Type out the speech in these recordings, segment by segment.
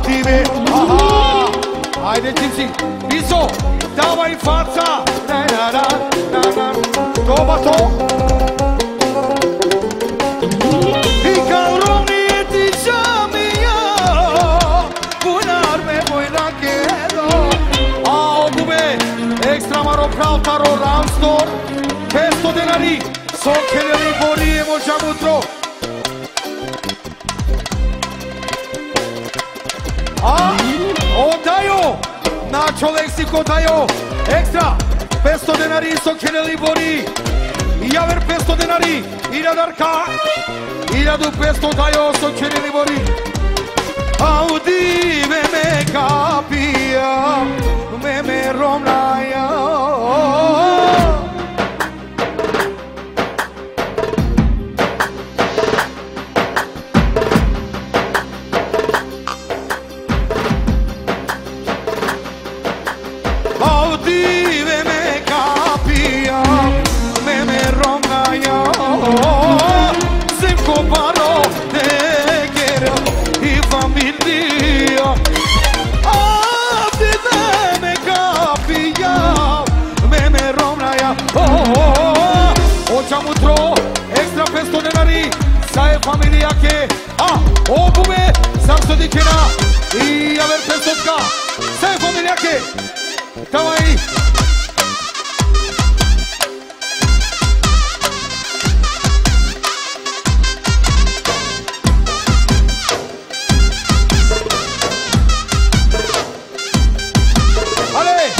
motive. Aha! Haide, Cinci! Biso! Dawaj fața! To bato! I kao romnije ti žamija, bunar me vojna kedo. A obube, ekstra maro pravtaro ramstor, 500 denari, sokeleli borije možda mutro. A, odaju, načo leksiko daju, ekstra, 500 denari, sokeleli borije. Javer 500 denari, 1000 1500 daju, sokeleli borije. Audi me kapija, me romnaja. Audi me kapija, me romnaja. Sem koparo te kera i familija. Audi me kapija, me romnaja. Očam utro, ekstra 500 denari, sa je familija ke. A, obube, sam sodikina i javer 500-ka, sa je familija ke. Tamo aí! Ale!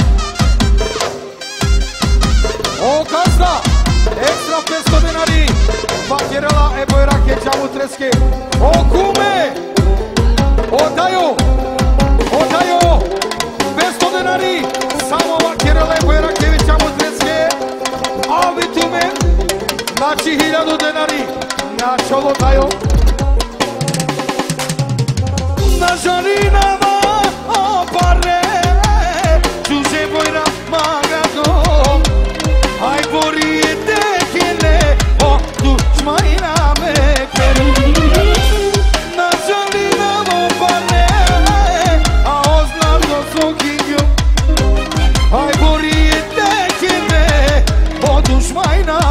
O kazda! Ekstra 500 denari! Bakjerela e bojrake čavu treske! O kume! Odaju! Odaju! 500 denari! Samo vakjerela e bojrake čavu treske! A vi tu me! Znači 1000 denari! Na čolo daju! Na žarinama opare! Čuže bojra magadom! Aj borije tekele! O dušmajna me keru! Na žarinama opare! A oznar do sokinju! Aj borije tekele! O dušmajna!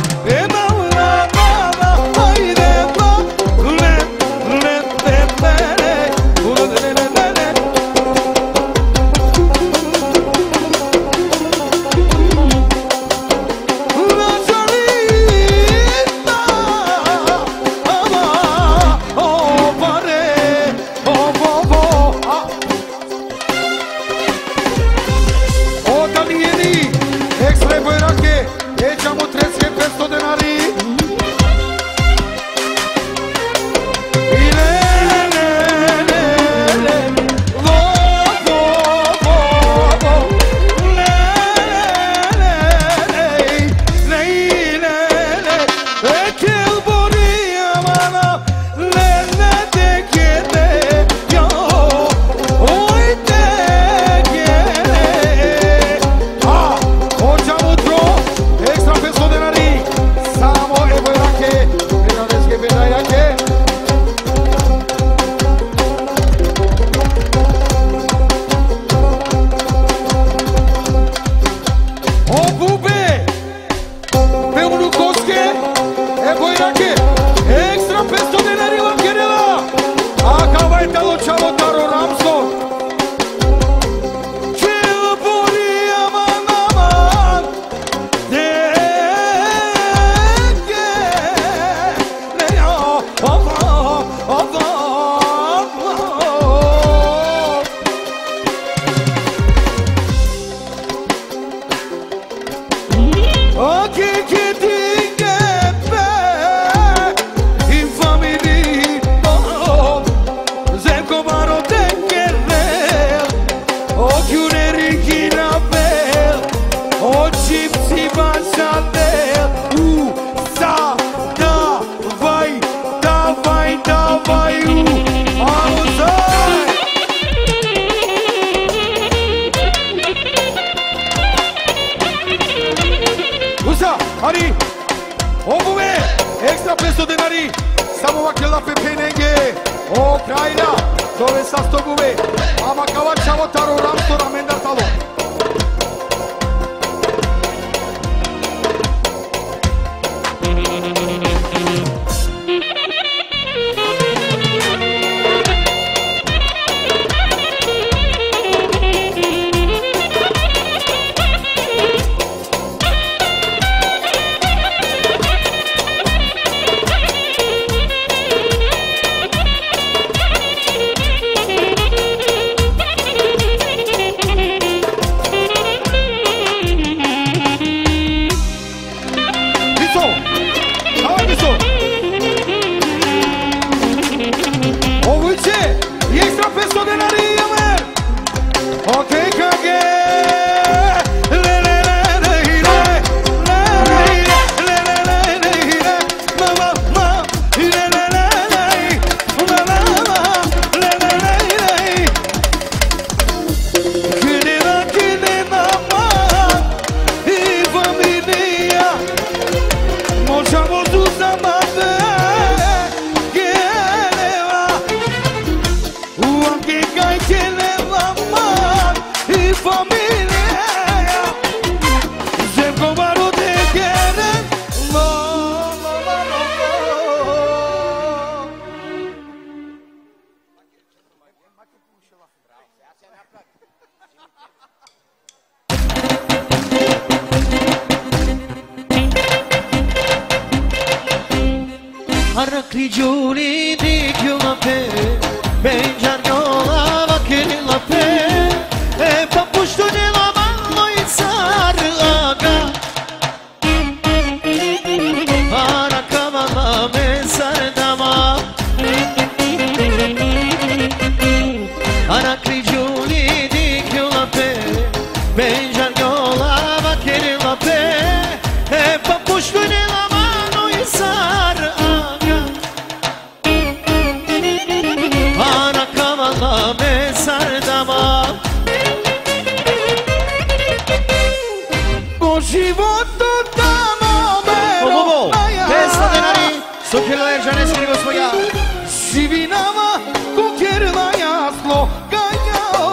Ari, obuve, extra 500 denari, samo ovak je lape penenge, o krajna, Dove sta sto bube? Ama cavacciavo taro ramsto ramenda talo. Crigiuli di chiumape, benjar yola vakir lape, e papushtu ne laman loitsar aga. Ara kavala mesar dama, ara crigiuli di chiumape, benjar yola vakir lape, e papushtu ne laman loitsar aga. Sokirla Ercaneskini gospodja Sivinama kukirla jaslo ganjao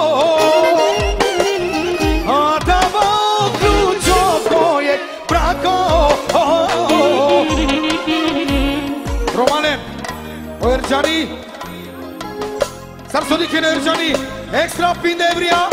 A dava ključo kojeg brako Romanen o Ercani Sarsodikin Ercani Ekstra pin devrija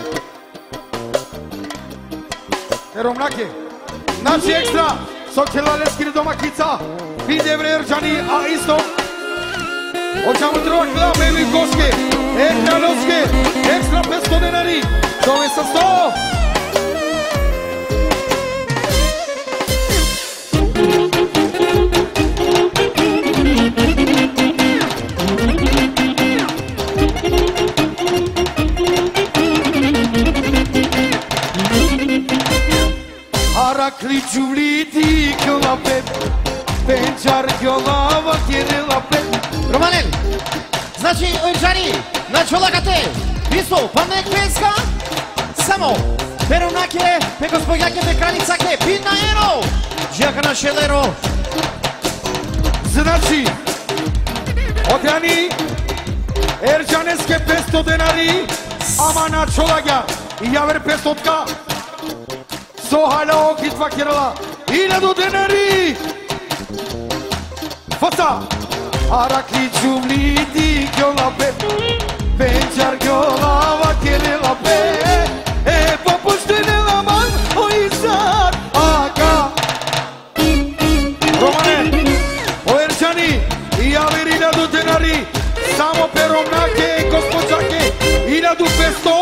Romnake Znači ekstra Sokirla Leskini domakica Videvre Ercani, a isto Hoćemo trvati da baby koške Ekstra noske, ekstra 500 denari Dove sa 100 Arakli Giuliti Kılapet Penčar Kjolava Kirila Pet Romanen, znači Ercani, na čolakate Isto, panek peska Samo, peronake, pe gospodjake, pe kranicake Pin na ero, džaka na šelero Znači Oteani Ercaneske 500 denari Ama na čolagja I javer 500-ka Sohala okitva kirala 1000 denari Fata Arakli Giuliti Kjolapet Penčar Kjolava Kirila Pet E popuštene laman o izar Aga Romane O Ercani I javer 1000 denari Samo peromnake gospođake 1500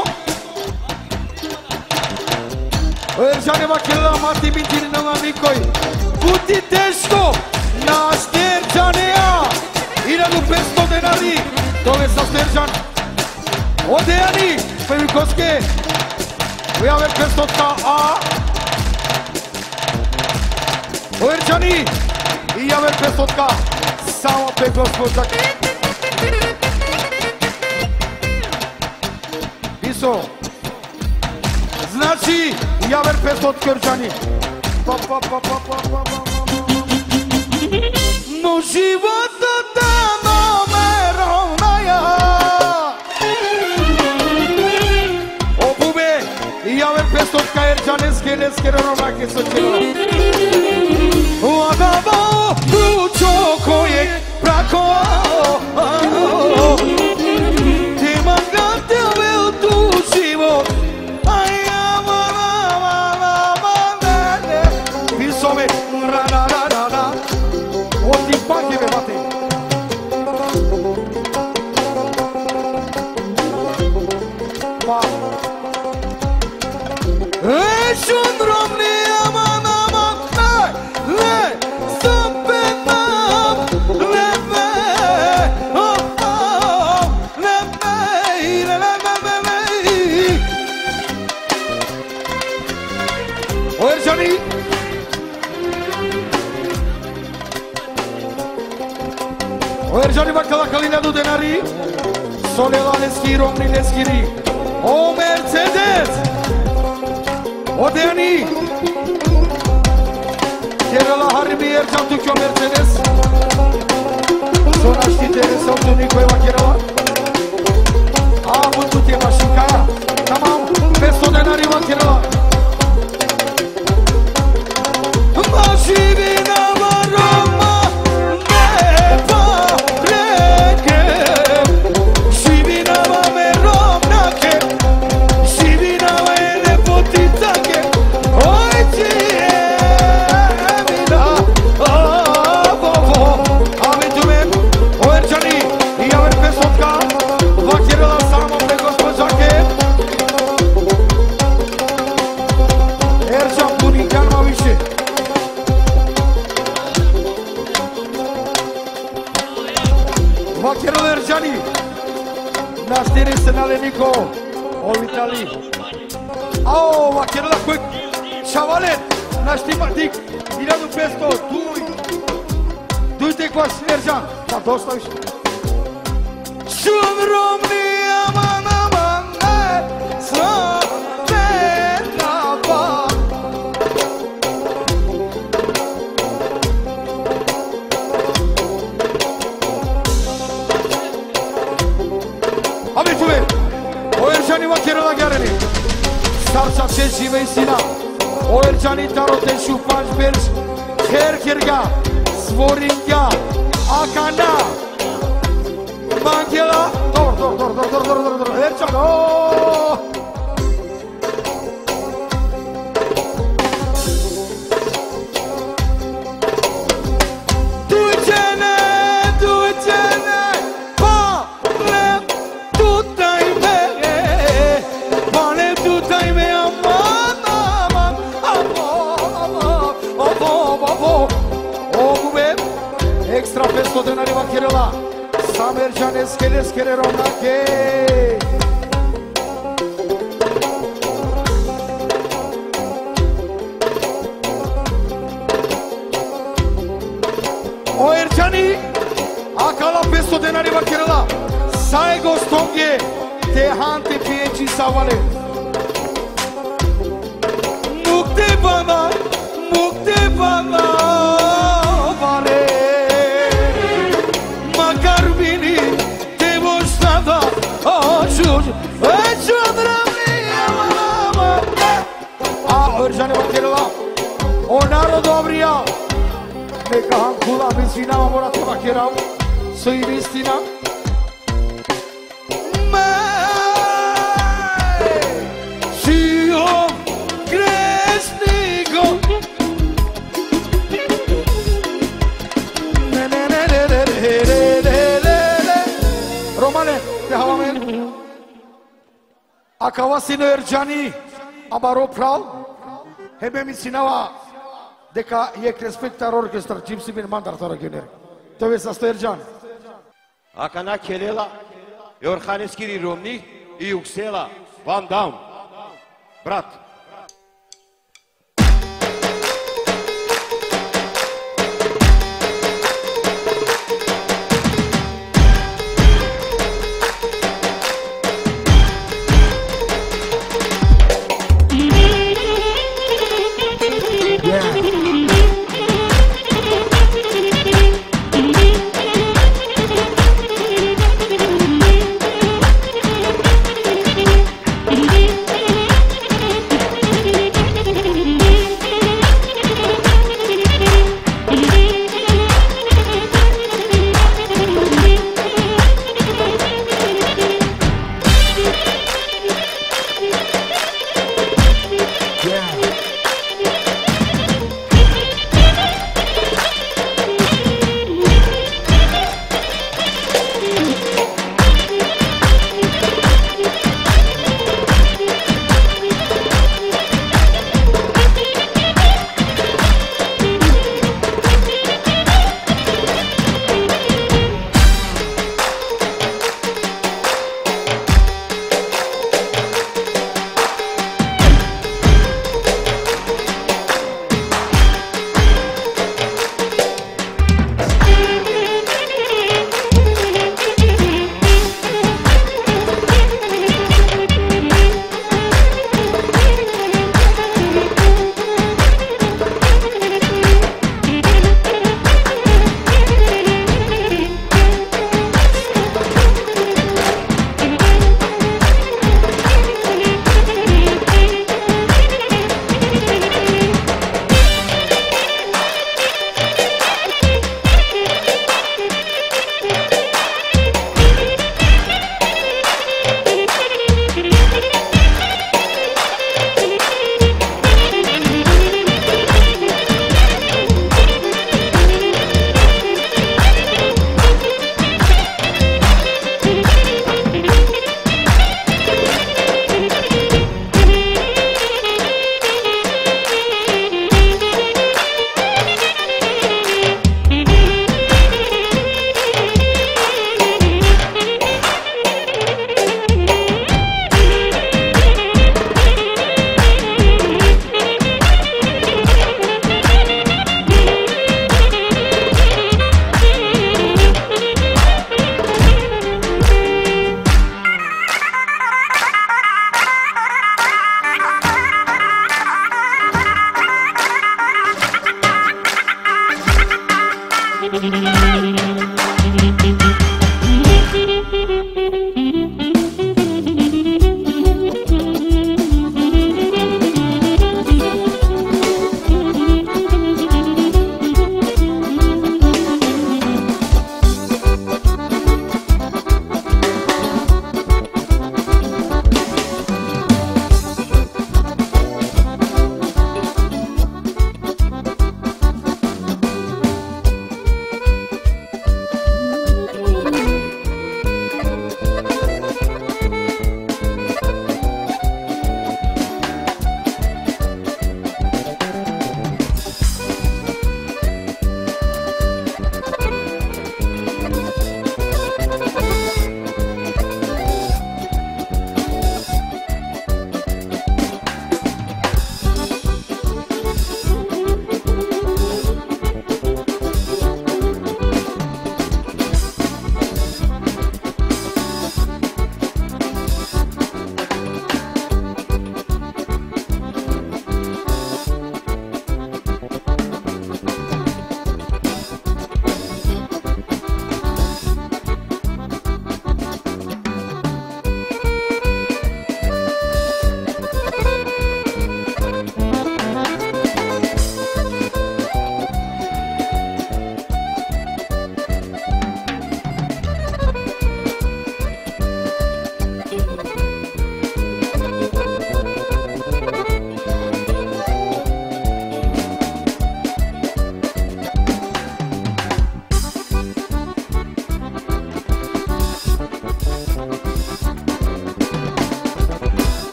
O Ercani vakirila mati bintiri na nikoj Puti teško Naš Ercanea 1500 denari Dove sa Ercan Odejani Pevikoske Ujaver 500-ka A O Ercani I javer 500-ka Samo pe gospođak Piso Znači javer 500-ka Ercani No života da no me rovnaja pestovka Erđaneske, neske ronake su čela. Odavao ručo kojeg prakovao, ti magate uveo tu život, a ja pisove, ra. Od tih bakjeve, bate. Ești-un romni, aman, le, săpănăm, le, o Erđani. O Erđani bakala kalina du denari, solela neski romni neskiri, o Mercedes. O Deani Kerala harbi Ercan Tukyo Mercedes Sonra știtere sau tu Nicoeva Kerala A avut tu te mașinca Tamam Pesto de nariva Kerala Mașivina maroma Neva reke Šivina me romnake Šivina me potitake Oj ti Emina Aventume O Erđani I Aver Pesotka Vakirala samo te gospođake Erđan Buninkan ma više Vakirala Erđani Naštiri se na Leniko O Vitali Ao, Vakirala kojeg Šavalet Naštimatik 1500 Dujte kvaš Erđan Pa dosta više Šum romni aman ne Sve naba Abitume O Erđani Vakirala Gareni Sarça çeşi ve sina O Erđani tarote şupanç berş Herkirga Svoringa Akana Mangela Dur Erđan ooo Dućene Pane tutaj me aman Ogube Extra 500 denari Vakirala Sam Erđaneske neskere ronake O Erđani Akala 500 denari Vakirala Saego stonge Te hante pieci savale Mukte bana Vare Makar beni Te boştada Aşur Eşun ramli A Erđani Vakirala O narod obrija Neka hankula Benzinama morate Vakirala Su im istina Romane, te havamen Akavasino Erđani Amaro prav Hebe mi sinava Deka jek respektar orkestar Čim si min mandar tora gjener To je sasto Erđan Akana Kelela Yorhaneskiri Romni I Uksela Van Dam Brat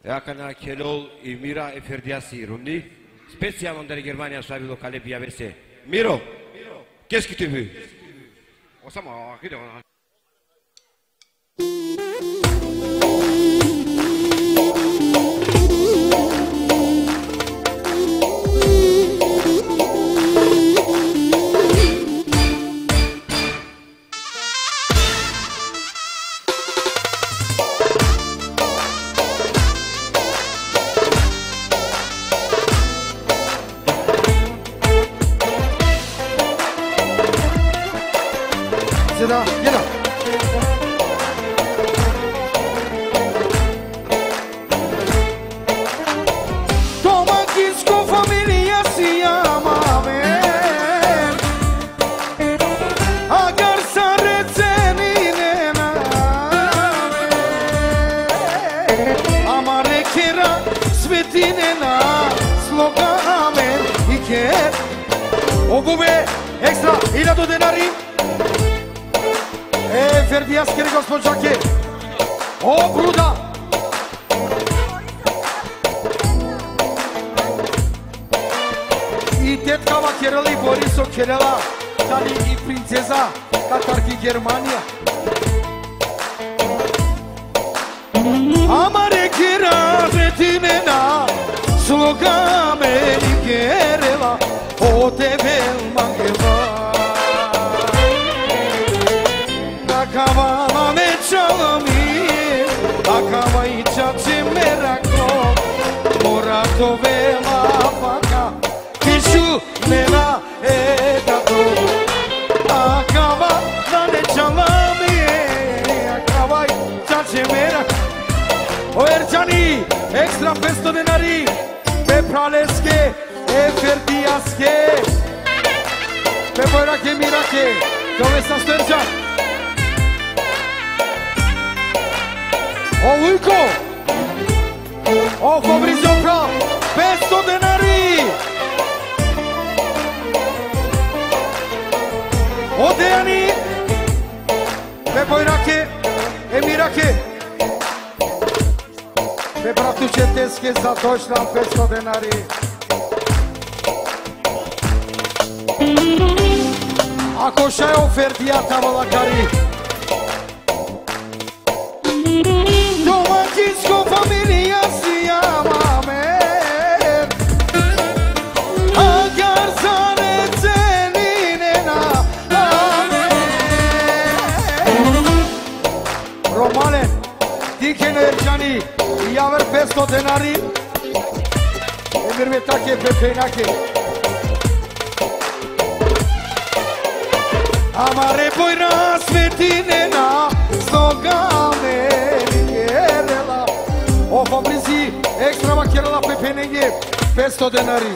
Akana Kelol i Mira Eferdiasi Rumni, spécialement de Germania Savilo Caleb Yaverse. Miro, qu'est-ce que tu veux? Zeda, gel. Toma kids con familia si llama ver. Agar sare cenine na. Amare kera svetine na. Sloga amen. Ike. Obube extra 1000 denari. Verdijaskere gospođake, o bruda. I tetkava Kerali Borisov Kerala, tali i princeza Katarki Germanija. Amare kera vetinena, sloga meni Kerala, o tebel mangeva. Akava me çalami, akava i čače merako, morato vela faka, kišu nena etato. Akava me çalami, akava i čače merako. O Erčani, extra 500 denari, pe praleske, Ferdijaske, pe Bojrake Mirake, dove sam Sterčan? O Vujko, o Fabrizio Fra, 500 denari. O Dejani, pe Bojrake, Emirake, pe bratu Četeske za Deutschland 500 denari. Ako šta je oferdijata volakari. Domaćinsko familija si llama mer. Agar zane cenine na amer. Romane, Diken Erčani, Javer 500 denari. Emir Vetake, Pepejnake. Amare Bojra Svetinena, sloga meni Kerala. O Fabrizi, ekstrava Kerala Pepenenge, 500 denari.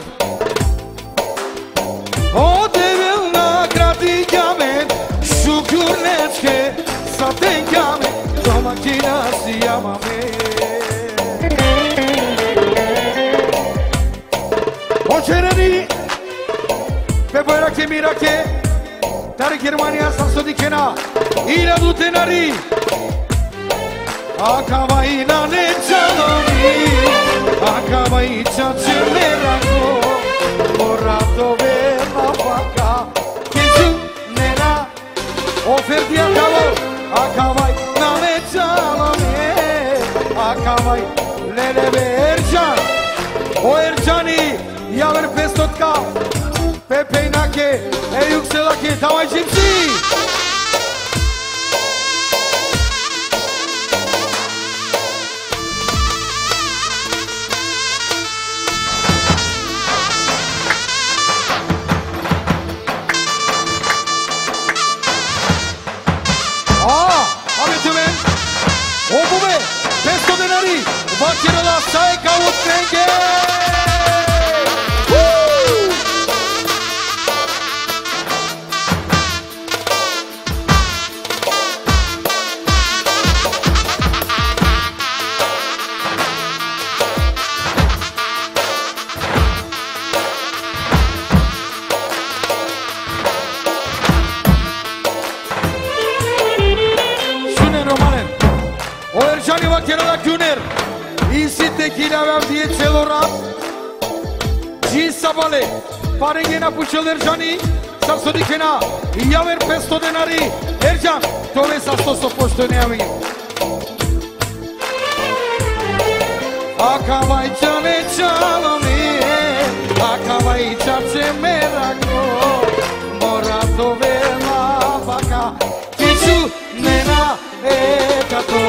O devilna gradigamen, šukurnečke, satengamen, domaćina si llama mer. O Čereni, pe Bojrake Mirake, Dar Germania sam Dikena, 1000 denari. Akava i na nečalami, akava i čače merako, moratove na faka, kišu nena, oferdija talo, akava i na nečalami, akava i leleve Erčan, o Erčani, Javer 500-ka, Pepejnake, Yükselake, давай Cimsi! Abitümen, o bu be, 500 denari, Bakirala Sayka Utmenge! Kerala Güner, И си tequila aveam vie celora Ci sabale Pare gena pucel Erjani Sarsodikena Iaver pesto denari Erjan Tove sa sto so pošto neavi Acabai chale chalami Acabai chache merako Morato vela vaca Kichu nena ekato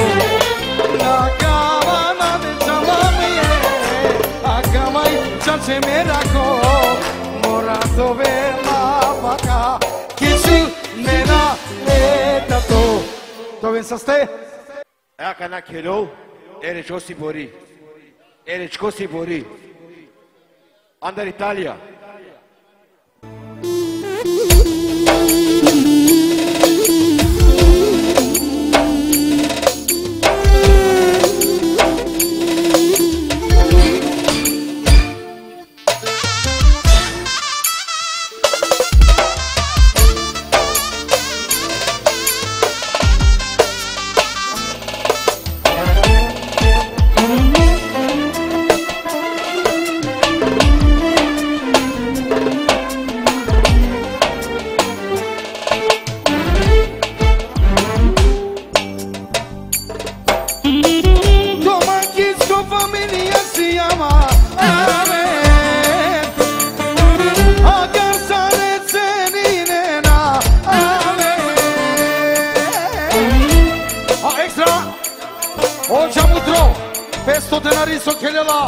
Acabana de chalami Acabai chache merako Morato vela vaca Kichu nena ekato Tove sa ste? Akana kelo Ere çosi bori Ere çosi bori Andar Italia Pesto denari sokelela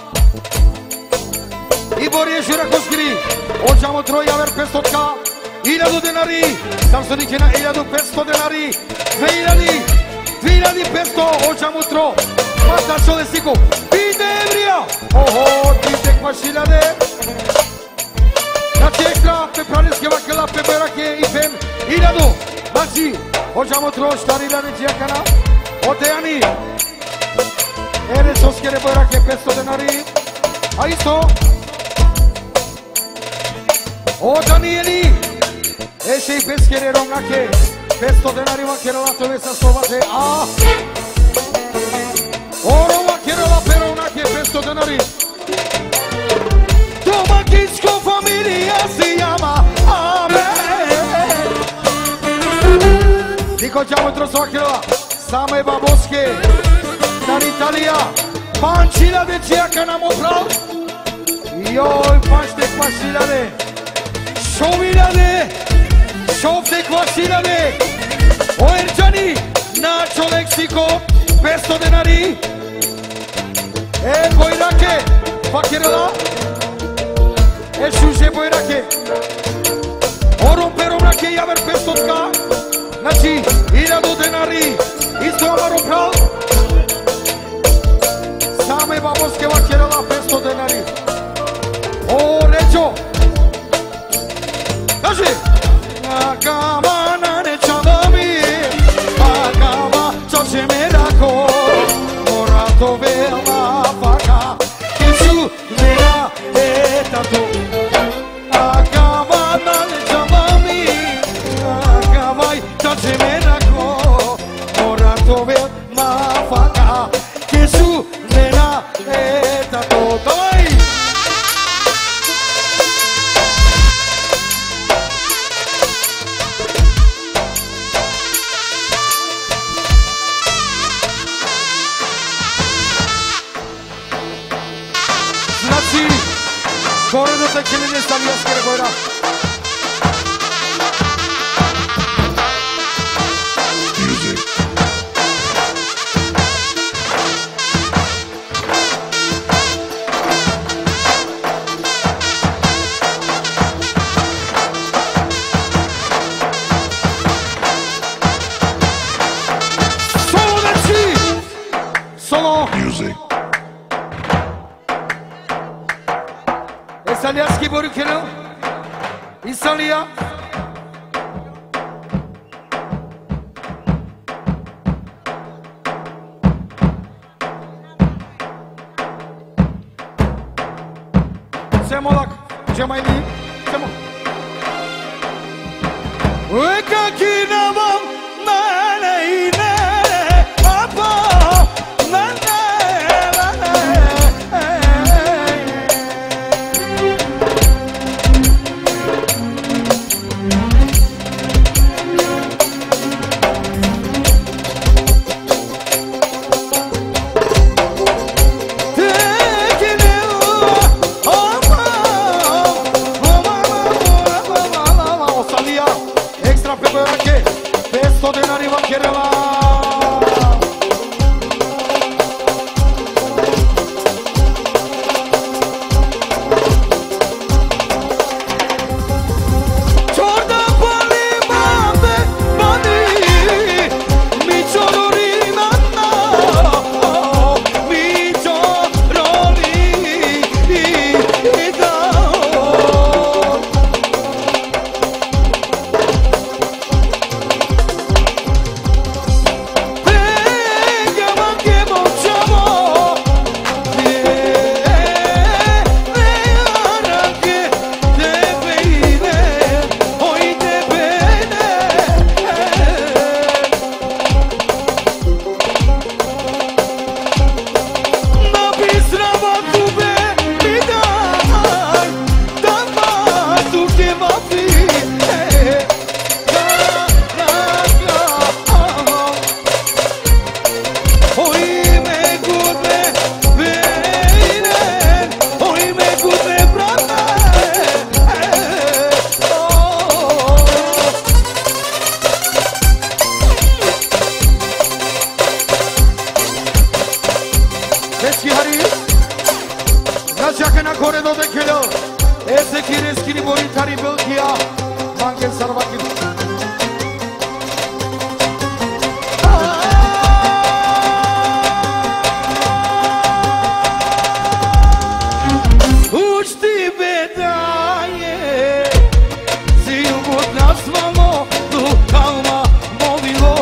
Iborie Jurakoskiri Ođamo troj aver pestotka 1000 denari Tam se nikena 1500 denari 2500 Ođamo tro Mata čole siku Pide evrija Oho, pide kvašiljade Znači ekstra pe pralinske vakela pe berake i pen 1000 Znači Ođamo tro štarilane džekana Otejani Ere soskere borake 500 denari A isto O Danieli Eše i peskere romnake 500 denari vakerala tove sa slovate A Oro vakerala perovnake 500 denari Domaćinsko familija si jama Amen Niko ćamo tro vakerala Same baboske Dar Italia, 5000 de ceacă n-am oprat Ioi, paște kvašiljade 6 kvašiljade O Erjani, Nacho Lexico 500 denari E Bojrake, Fakirela E Šuže Bojrake Orom Peromrake, Javer 500-ka Znači, 1000 denari Isto am oprat Same baboske vakerala 500 denari O Ređo Kaži Akama na nečadami Akama čače merako Morato vela vaka Kišu nena etato Akama na nečadami Akama čače merako Morato vela vaka Kišu nena etato Daj! Znači, gore do te kiline stavijaskere gojra İtalyanski borukenu İtalya Semolak Cemayli Semol Vekakinamam Naleyne Apa Naleyne corredor de Kelo. Ese quiere skini bonitari Belgia. Mangen Sarvakin. Uçti bedaye. Zilbut nasmamo. Tu kalma movilo.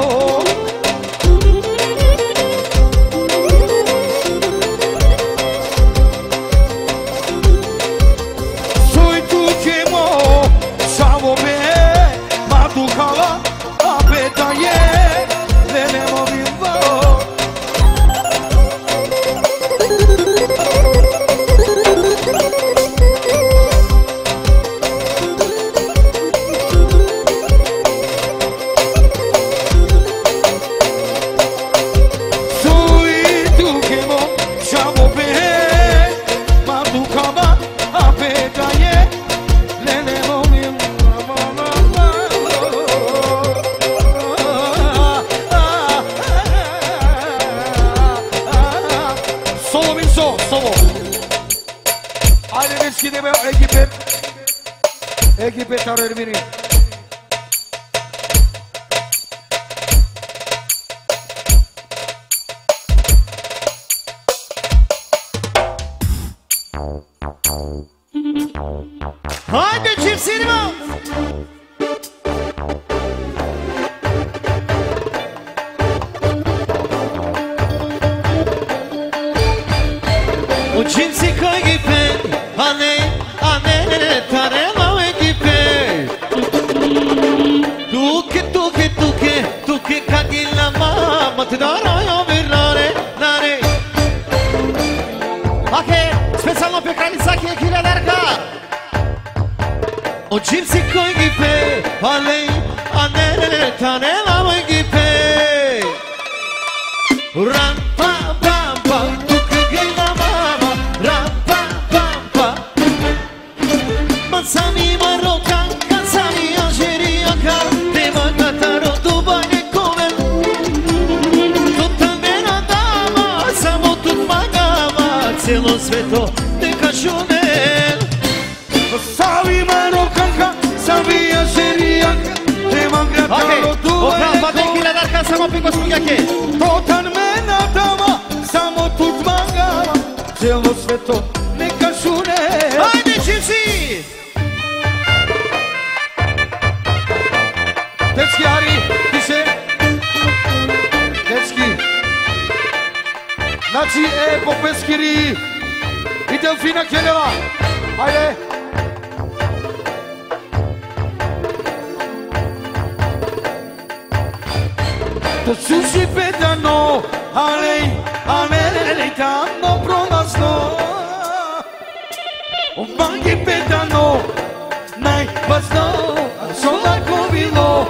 Kala apetaye venemo vivo Sui tu che mo siamo bene ma tu kala apetaye venemo vivo Solo. Haydi eskide be ekip tarır beni. Haydi çift sinema. Uçimsi koy gibi, anne tarela gibi. Tuke kagila mama te daro virare nare. Ake specijalno pe granica Kila Darka. Uçimsi koy gibi, anne tarela gibi. Ram pa pam pam. Sami Marocan, Sami Algeria, te mangataro Dubai e come tutta mena dama, samo tut magama, celo sveto te kašunel. Sami Marocan, Sami Algeria, te mangataro Dubai e come Kila Darka, samo piko spugake. Tutta mena dama, samo tut magama, celo sveto te kašunel. Hajde čipsi! Dečki, Ari, ti se. Dečki. Znači, Popeskiri i Delfina Keljeva. Hajde. To suši pedano, ale tamo pronasno. O bangi pedano, najvasno, solako bilo.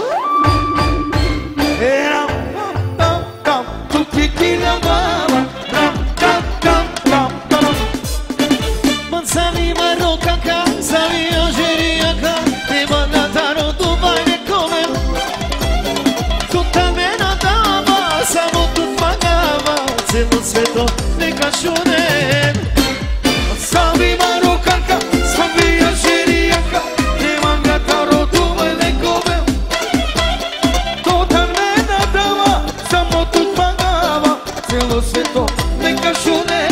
Sami Marocan, Sami Algeria, te mangataro Dubai e come tutta mena dama, samo tut magama, celo sveto te kašunel. Sami Marocan, Sami Algeria, te mangataro Dubai e come tutta mena dama, samo tut magama, celo sveto te kašunel.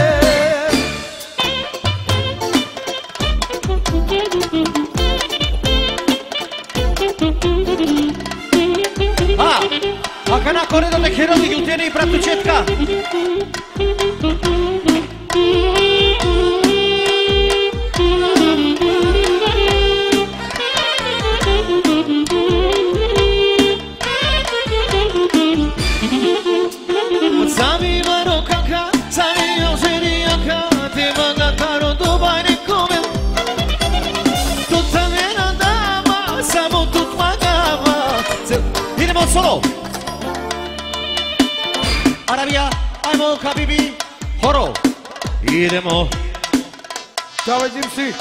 Aka na koridor de Herodi Jutene i Pratučetka. Sami Marocanka, Sami Algeriaka, te mangataro Dubai e come tutta mena dama, samo tut magama. Idemo solo. Arabia, ajmo Habibi, horo. Idemo. Ćao, Gypsy.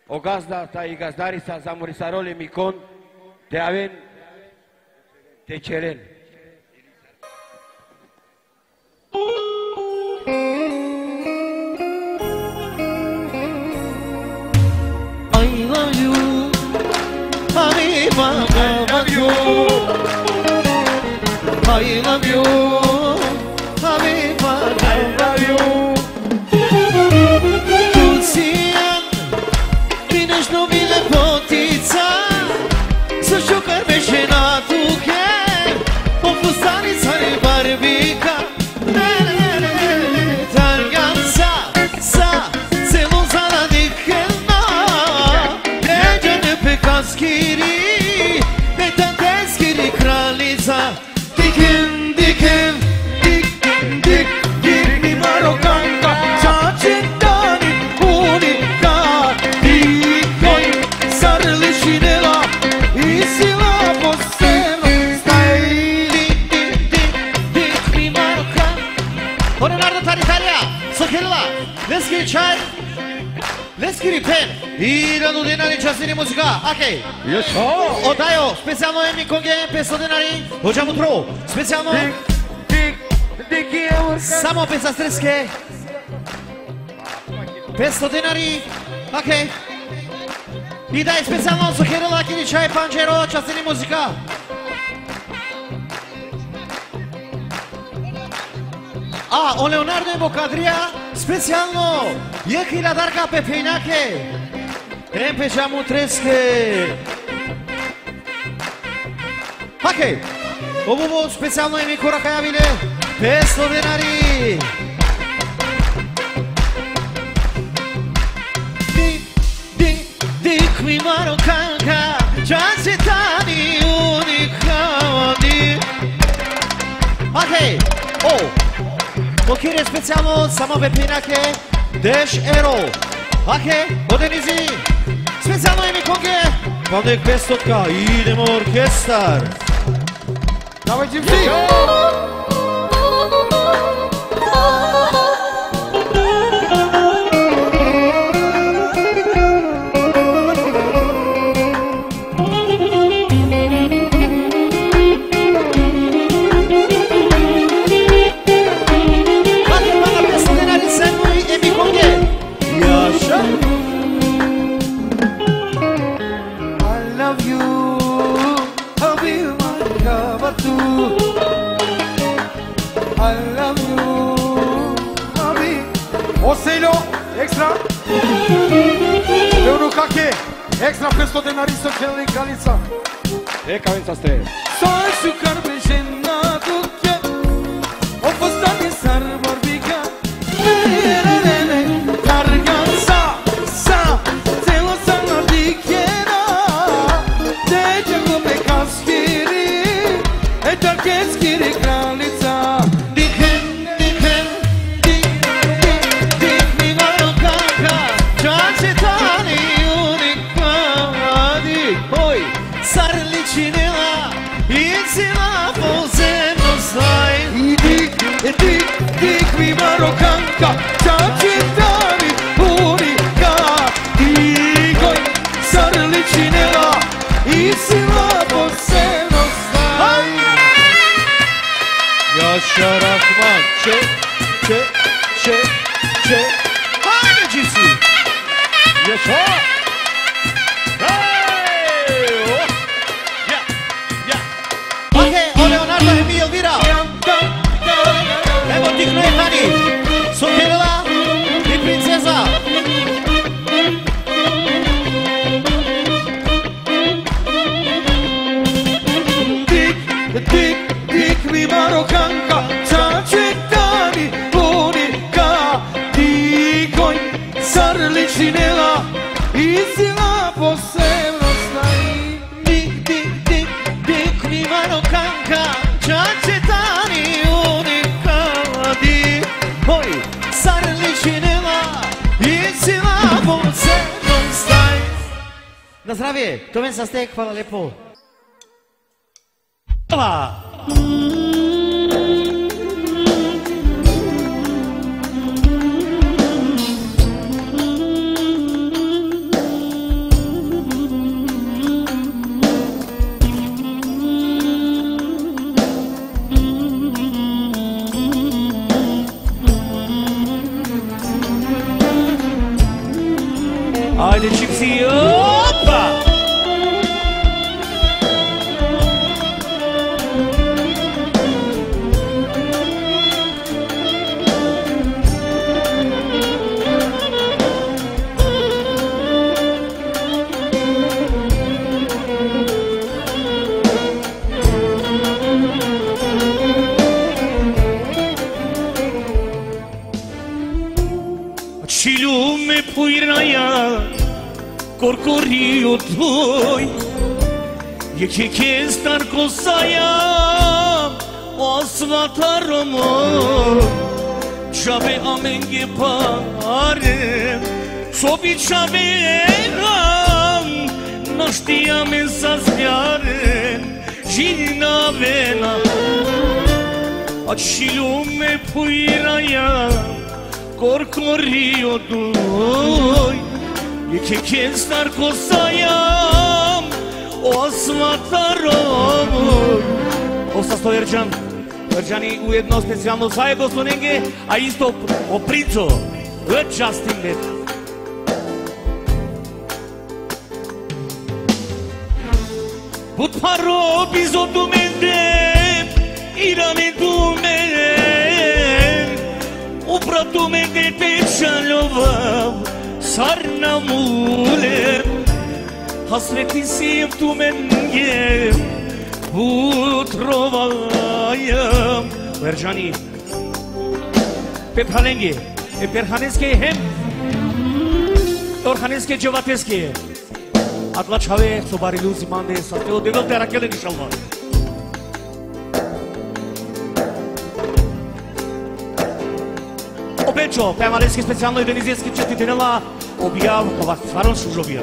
o gazda ta i gazdarica za Morisarole Micon, te aven, te ceren. I love you, Habiba, I love you, I love you, Habiba, I love you. Tucian, vinești numele potița, să jucăm pe scena tu che, o fustanița de barbica. Let's get it, child. Let's get it, pen. I radu denari časini muzika. Okay. Yes, Odajo, specijalno je Mikonge, 500 denari. Hoćemo tro. Specijalno. Samo 500 streske. 500 denari. Okay. I daj specijalno Soherila, Kiričaj, Panđero, časini muzika. A, o Leonardo Bocadria, specijalno je hiladarka pe pejnake. Rempeșamu treske. Ok. Ovo specijalno je mi koraka javile. 500 denari. Dik mi marokanka, čas je tani unikavani. Ok. Okire specijalno samo pe pejnake. 10 euro. Ok, modernizi. Specijalno je Mikonge. Pandek 500-ka, idemo orkestar. Dawaj dziewczyny! Oseilo, extra. Euro kake, extra 500 denari să cele Galița. E cavența ste. Să-i șucar pe jena duche, o fost ani s-ar vorbica. Carganța, sa, țelo să-l dichera. De ce pe caschiri, e dacă schiri Galița. Dik mi marokanka, čačitani unika. Digoj, sarličinela i sila posebno staj. Yaşa Rahman, çe. Hadi cisi. Yaşa. Ok, o Leonardo e mi Elvira. Evo tih Nojhani, Soherila i princeza. Dik mi marokanka, čačitani unika. Digoj, sarličinela i sila posebno staj. Dik mi marokanka, čačitani unika. Oj, sarličinela i sila posebno staj. Na zdravje, to ven sa stek, hvala lepo. Hvala. Haydi çipsi hoppa. Și lume puiraia corcorio doi e che star cosaia o svataromo chave amenge pare sobi chave non stiamo in saziare gina vena și lume puiraia corcorio doi e che star cosaia o svataromo Osta sto Erđani ujedno specijalno zajedno su nege, a isto o princo Justin Bieber. Put paro bizotu mende irane tu mende upratu mende te čalova sarna mule hasreti si tu mende utrovayam Erđani Pephalengi Perhaneske hem Orhaneske Cevateske Atla çave sobarilu zimande sateo devil terakele inşallah. Obećo, pevaleski specijalno organizijski čestitenela objav kova stvarno sužobija.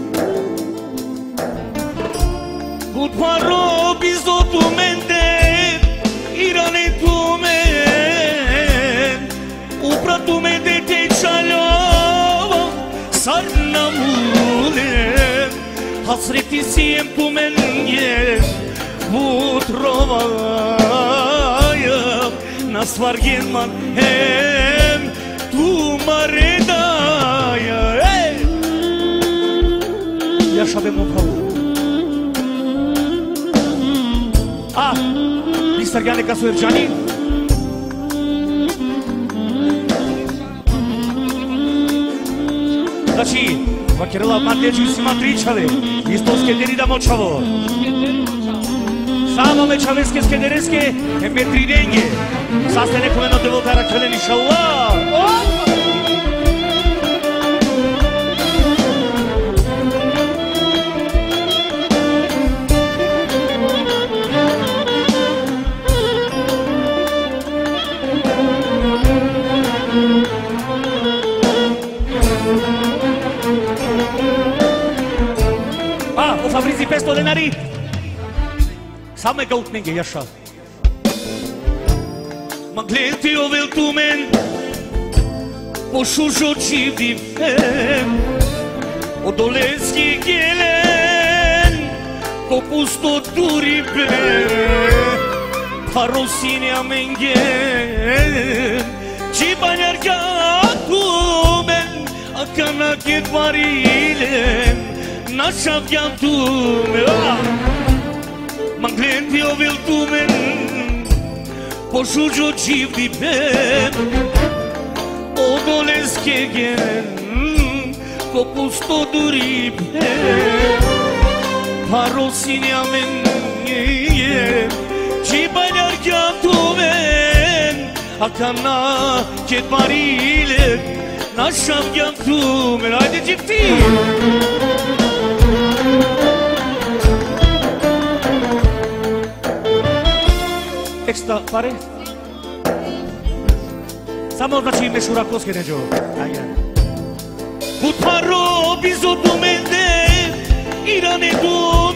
Kut paro bizotu mende irane tu men upratu mende te čaljova sarna mule hasreti sijem tu men je utrovayam na svargenman hem tu maredaya yaşadım o pavu ah Sergane Casu Erđani Znači, vakirala Marteđu si matričale isto skederi da močavo Samo me čaveske skedereske e me tridenge Saste nekome no devotara kelen inšallah Fabrizi pesto denari Same ga utnenge jaša Magleti ovel tumen Pošužo čivdi fem Odolenski gelen Ko pusto duri ble Parosinja mengen Čibanjar ga tumen Akana ketvarilem Naša vjam tume Manglenti ovel tumen Pošuđo čivdi ben Odolenske gen Ko pusto duri ben Parosinja men Čibanjar vjam tumen Akana ketvarilem Naša vjam tumen Ajde čipti Extra pare? Samo znači mešurakovske neđo. Put paro bizotu mende irane tu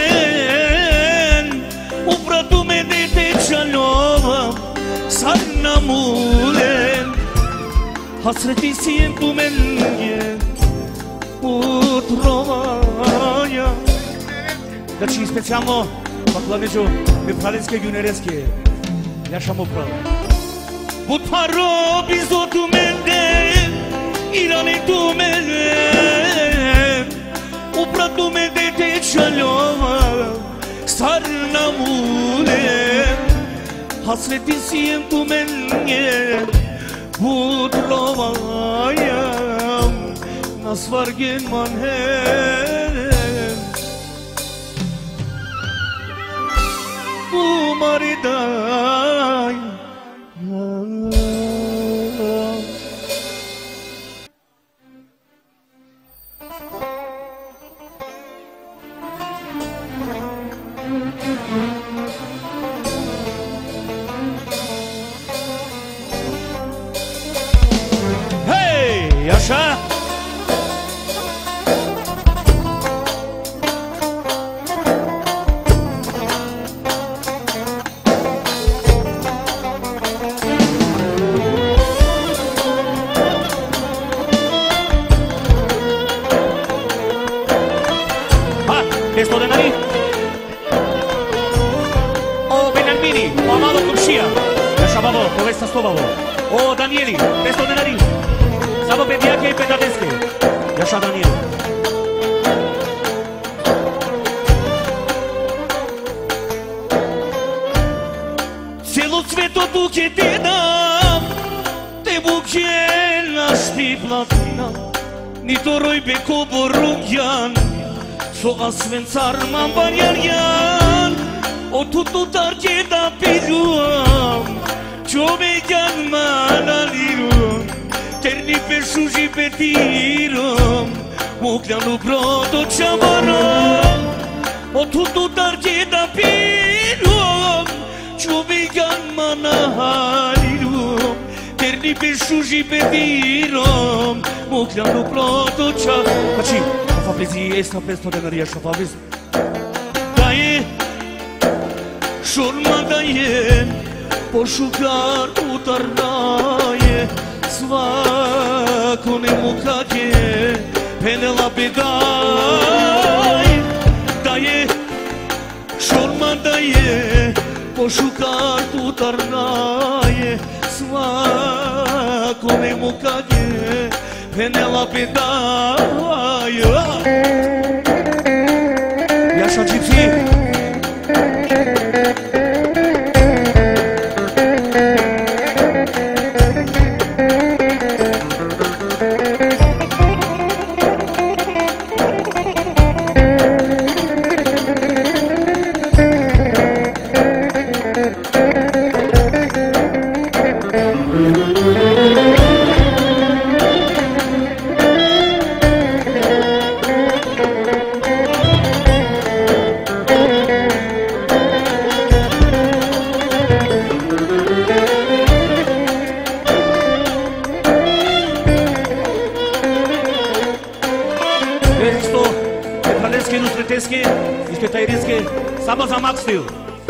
men upratu mende te čalova sarna mulen hasreti sijem tu men je utrovaya Znači specijalno Paklaneđo Pephalenske junereske Jašamo pravo Put paro bizotu mende irane tu men Hasreti siento menje Budrovajam Na svargen man hem Umaridaj Așa? Ha, esto de nariz. O Benalmini, o Amado Cursia. Așa, babo, povesta sto, babo. O Danieli, esto de nariz. Samo Pediake i Pedadeske. Jaša Daniel. Celo cveto duke te dam Te buke naști platina Ni toroj beko borungjan So asvencar man banjarjan O tutu tarke da piluam Čome gjan manalirum Terni pe šuži petirom Mukljanu brodo čamarom O tutu tarke da piluam Čome gjan manalirum Terni pe šuži petirom Mukljanu brodo čamarom Kači, o fabrizi extra 500 denari, așa fabrizi. Da je šurma da je Pošukar utarnaje Svako nemu kad je penela bedaj Da je šurma da je Pošukar utarnaje Svako nemu kad je penela bedaj Jaša Gypsy. Samo za Max Steel.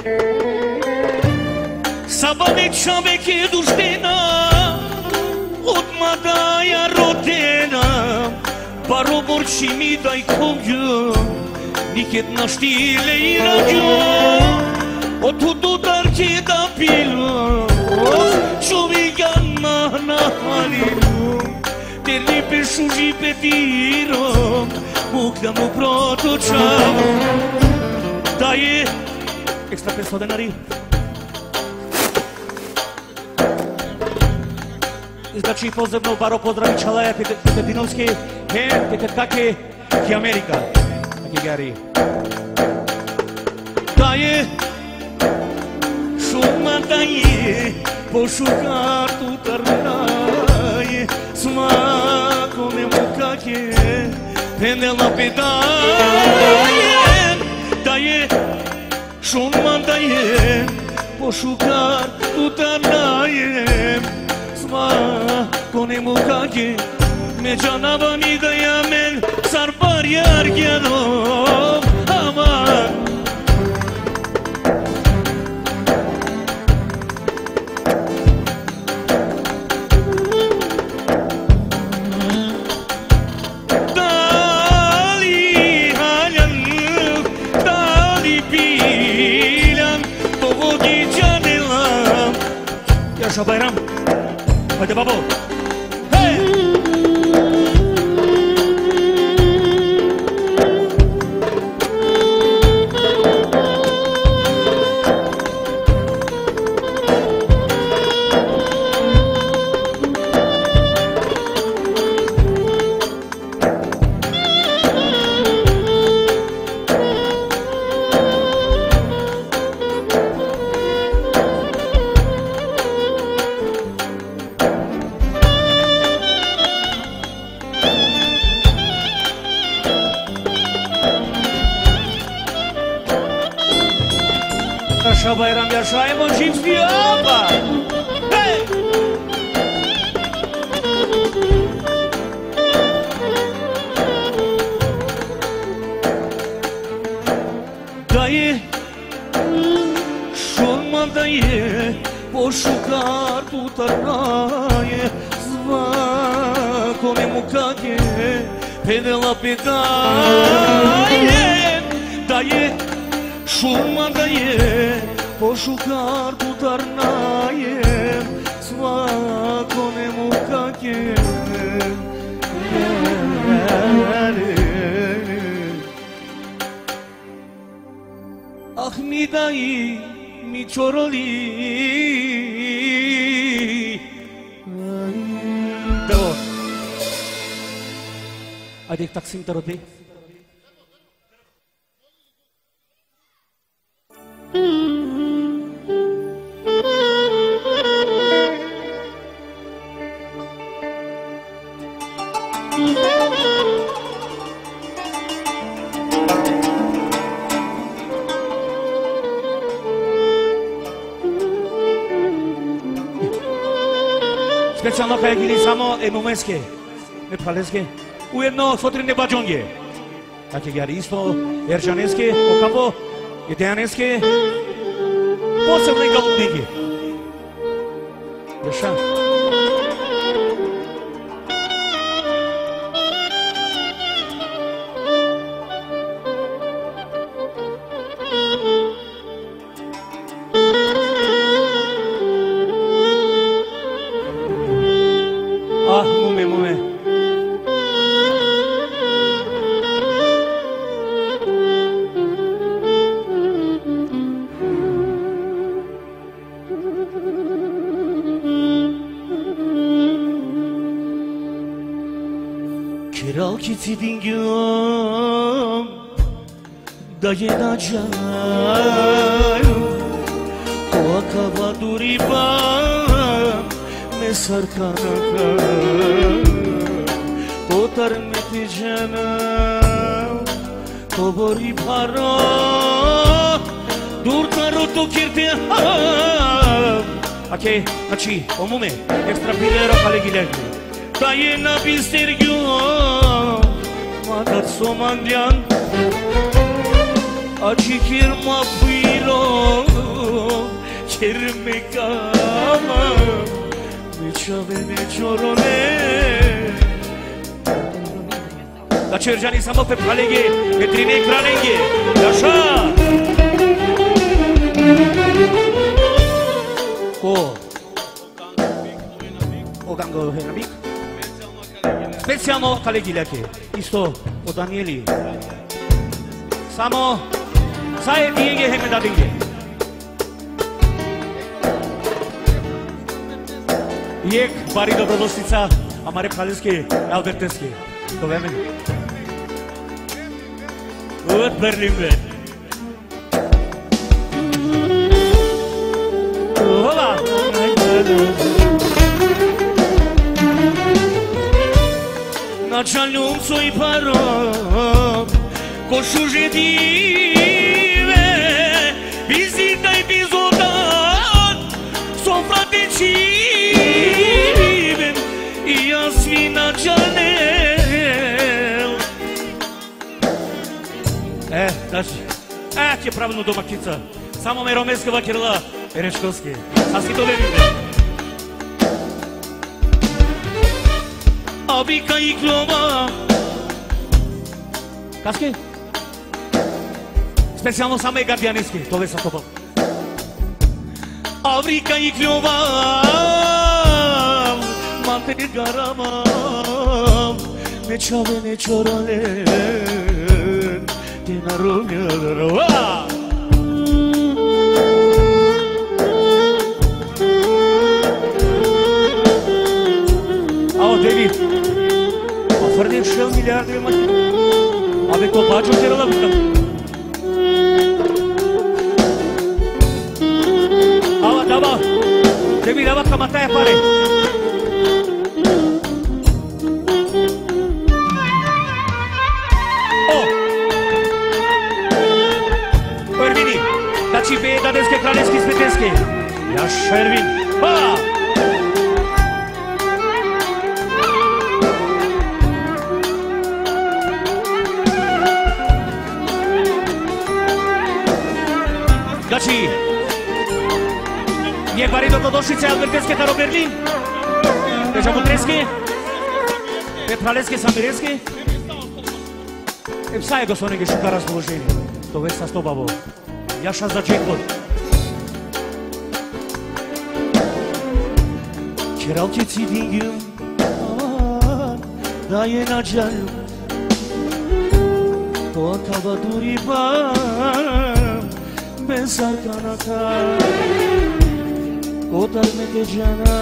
Sabane čoveke duštena Od madaja rodena Baroborči mi daj kongju Nikad na štile i rađo Od tutu darke da pilo Čovjeka na halilu Terni pe šuži petirom Mukljanu protočavom Da je Extra 500 denari. Znači pozivno baro pozdravi Čalaja Petedinovski, Peter Kake i Amerika. Taki Gary. Da je šuma da je pošukat utarnaje Svako nemu kak je penela pedaje Da je šuma da je pošukat utarnaje Svako nemu kak je međanavani da ja men sarpar jargjedom aman Așa, Bayram. Haide, babo. Hei! Așa Bayram așa emotiv stiapa. Hey! Daje, šurma daje, pošukar tutarnaje, svakome mu kake, pedela pedaje. Daje, šurma daje, pošukar tutarnaje, svakome mu kake. Ah mi dai, mi cioroli. Dă-o. Haide, Taksim, te rog. Specijalno kaj gili samo emumeske, ne paleske, ujedno fotrine bađonge. Takie gari isto, eržaneske, okapo, ideaneske, posebne galupnike. Ješa. Kiralkiti dingam da jedacağım o akaba duriba me sarkanaka kotar meti canım kobori para durtaro to kirte Окей, значи, омуме, екстра пилеро калегилеги. Da je na bistergju Madat somandjan Acı kirma pilo Kirme kama Meçave ne çorone Da çerjani samo pe palege Petrine kralenge Yaşa Ko Ogango henamik Specijalno Kalegilake, isto od Danieli. Samo saje dijege heme dadinge. Jek bari dobrodostica, amare paleske, alberteske. To veme. Od Berlinbe. Hola. Na čaljumcu i parom Košuže dive Bizita i bizodan Son frate čiven I ja svi na čanel Daži Ti je pravilno domaćica Samo me romeska vakirala Erečkovske Sasvim to verite Abika i klova Kaske? Specijalno same gardijaneske, to već sa tobom Avrika i klova Mante garama Neçave neçorale Te naromjara Alo, David Fără 6 miliarde de mașini. Ave copaci o ceră la vârstă. Ava, dava. Devi dava că mataia apare. Oh! Ervini, daci pe da desche crane Значи, nije pari do Kodošice, Alberteske, Taro Berlin, Žabutreske, Petraleske, Samireske. Пса е го со неге шука расположение. Това е састобаво. Јаша за джекпот. Чералчици дингим, да е наđалju. To tava duri bam, bez arkanata. Kotar me te jana,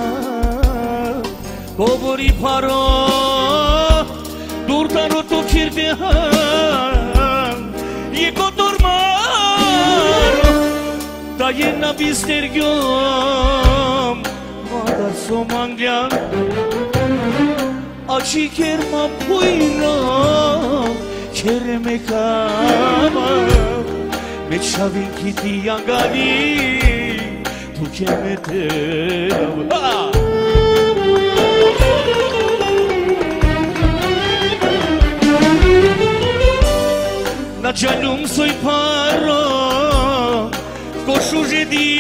kobori paro. Durtano to kirdehan, je kotormaro. Da je na bistergom, madar somanglyan. Acı kerma puyra, kereme kama. Meçavin kiti yangali, tu kemete. Na canım soy paro, koşucu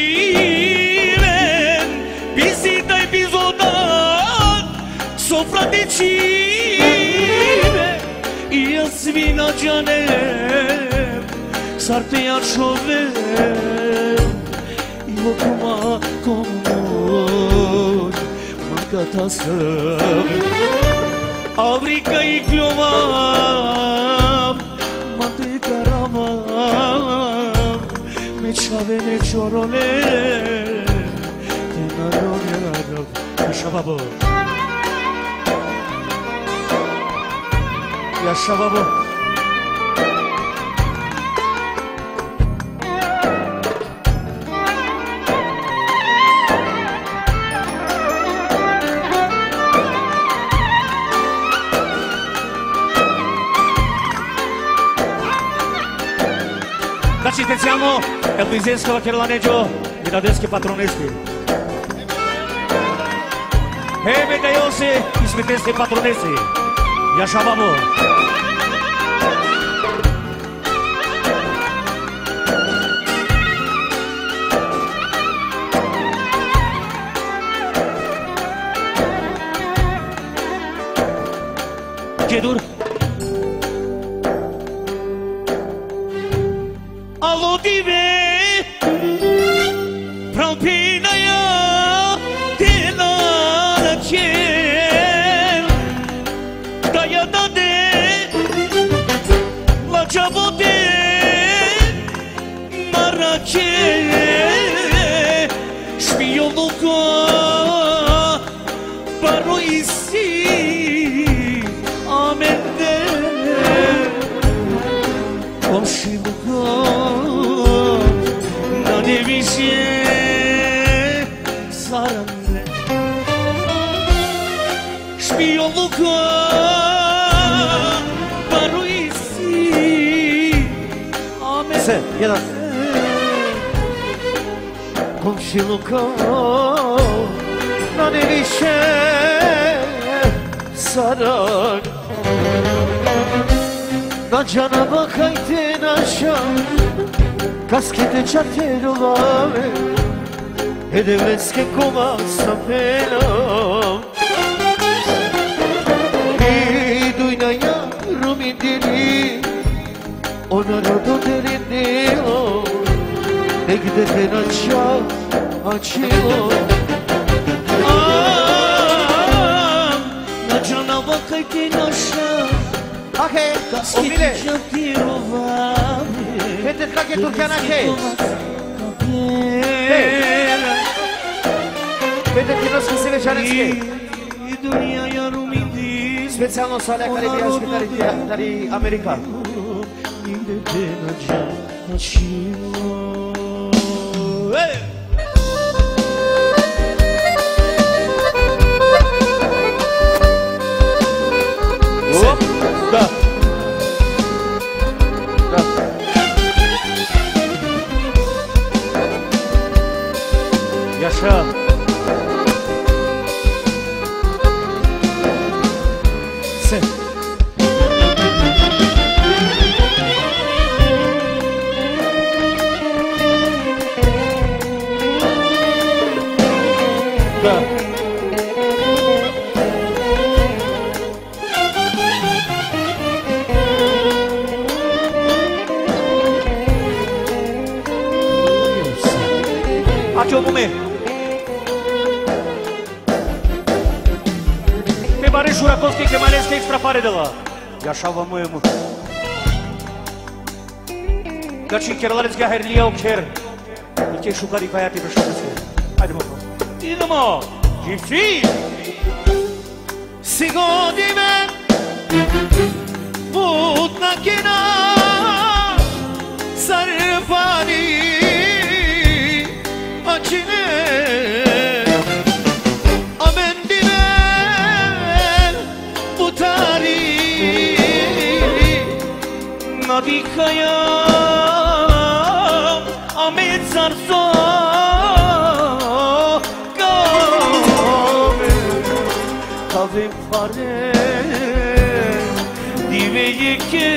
diven, bizi de biz odan, sofra decime, ja svi na canem, sarte ja čovem, jo kuma komor, mankata sam, Avrika i kljovam, karamam, meçave ne çorole, tenarom yaradım. Yaşa babo. Yaşa babo. Значи специјално Елвизенскава Керланеджо и Дадески патронески. Еме да јосе и сметенски патронеси. Јаша бабо. Кедур. Alo dive, prampina ya telana chen, daya dade, la chabote, marache, špijoluka, baro isi, amende, komšiluka. Ne više saramne špijoluka paruj si amen Se, jedan komšiluka na ne više saram na cana bakajte naša Kaskete čaterolave, edevletske koma sa penom. Idu na jarum i diri, ona rodo derin delo, negde te naća açilo. Na cana bakajte naša, Omile, kaskete čaterolave. Haideți la Turkeana Cage! Haideți la Sfântele Jarenske! Specijalno sa Alea Karibijanske dari Amerika. Da. Yaşa. Sen. баре Жураковски Кемалевски екстра паредела. Яша ва моему. Качи Керларецки Херлия Окер. И ке шукари каяти бешовесе. Айде моко. Идемо. Живци. Si godime putna kina sarfani açine amendime butari nadikaya amet sarso Kavim fare diveye ke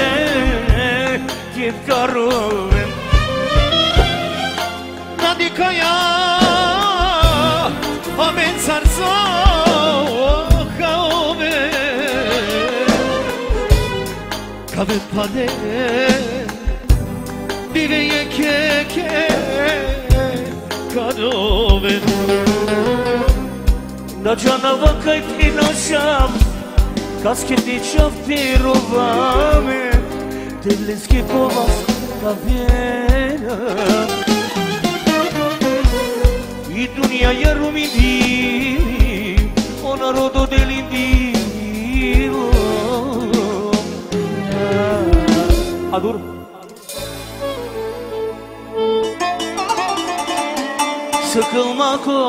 karovem nadikaya amen sarso kaove kave pade diveye ke kaove Da canava kajti nošam Kasketi čafti rovame Telinski povas kavjena I dunja jarum i divim O narodo delim divom Adur Sıkılmak o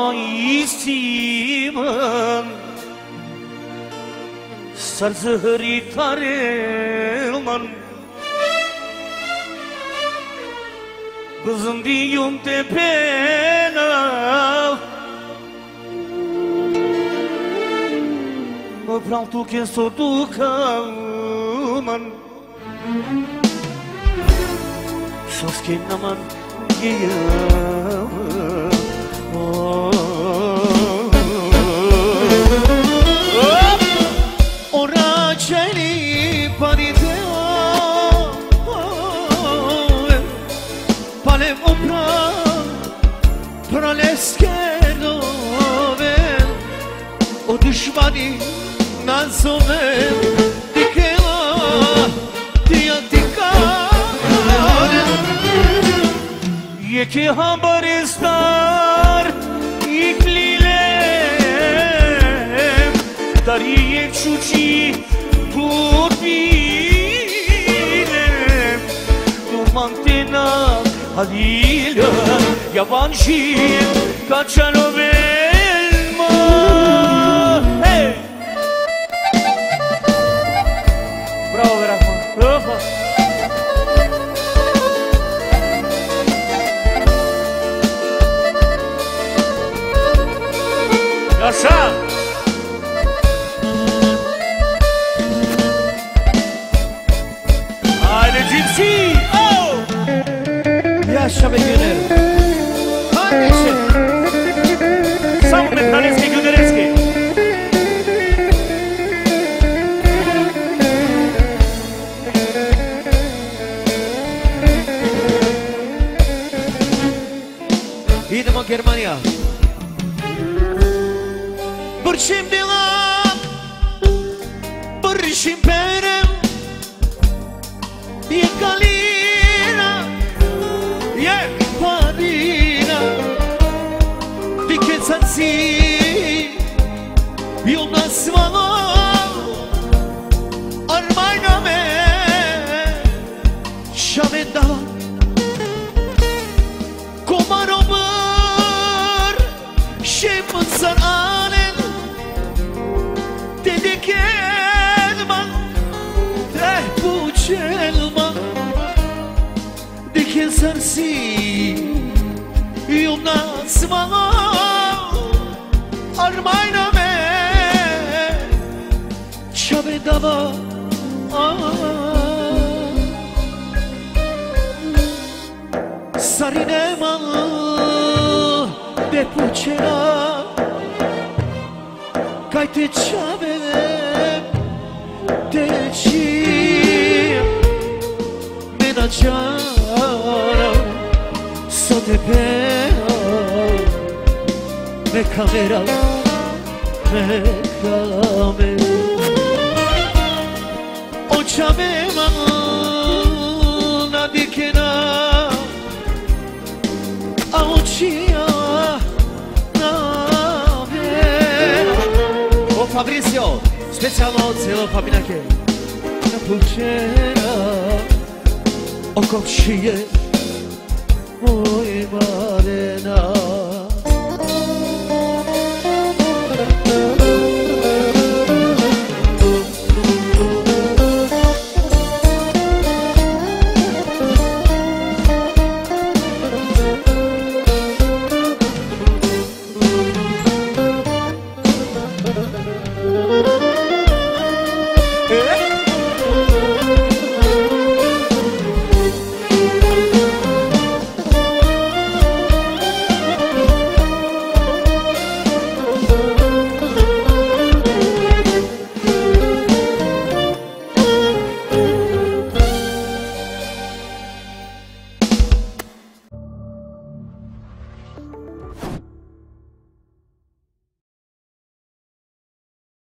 istimam Sarzıhri tarılman Kızım diyum tepena Mă vreau tu că s-o ducă man S-o schimnă man Ora celi pariteo Palem opra praleskedove O düşmani nazove Dikela diyatikare Yeki habaristar iklilem Dariye çuçi tutbilem Durmantena halila Yabancı kaçan o belma Hey! Bravo Rahman, bravo Yaşa! Haydi cipsi! Oh! Yaşa be Güner Kardeşim Sam Metalecki Günerecki Idemo Germania Bırşim dilan Bırşim perem Je kalina Je padina Ti kad sad si Jel nasvalo Armajna me Šame dala Komarobır Şemın saranen Dedik elman Treh buçelman Dike sarsi Jel nasvalo Armajna me Šame dala Sarine malı de pučera Kaj te čave teči Me da čara So te pera Me kamera Me kamera Čabema nadikena a očija navera. O Fabrizio, specijalno cijelo paminake na pučera o komšije moj marena.